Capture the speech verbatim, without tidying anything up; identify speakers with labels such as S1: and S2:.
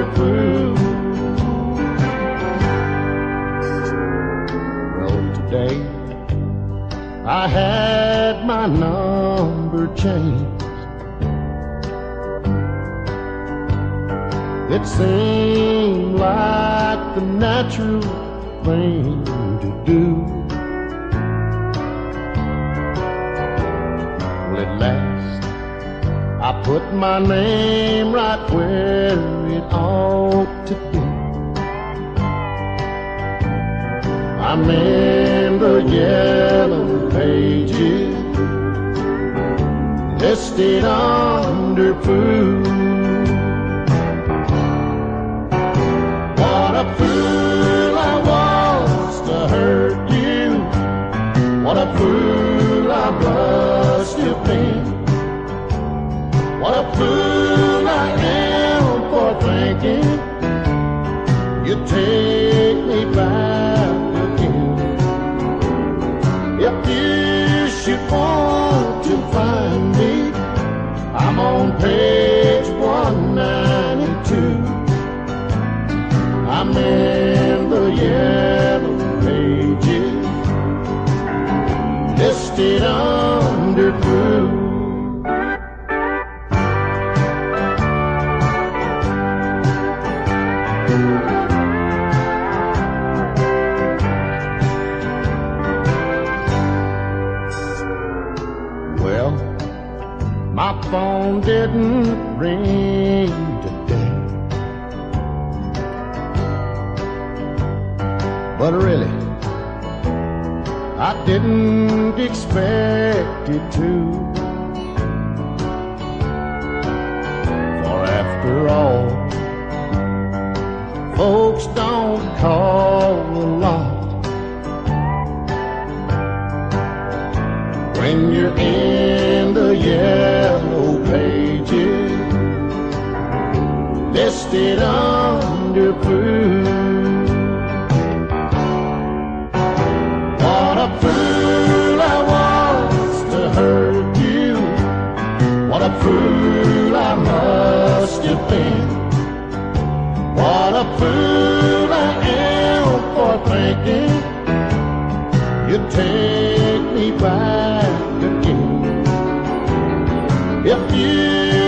S1: fool. Well, today I had my number changed. It seemed like the natural thing to do. Well, at last I put my name right where it ought to be. I'm in the yellow pages, listed under fool. What a fool I was to hurt you. What a fool I must have been. What a fool I am for thinking you'd take me back again. If you should want to find me, I'm on page one ninety-two. I'm in the yellow pages, listed under fool. Well, my phone didn't ring today, but really, I didn't expect it to. For after all, folks don't call a lot. When you're in the yellow pages, listed under fool. What a fool I was to hurt you. What a fool I must have been. What a fool I am for thinking you'd take me back again. If you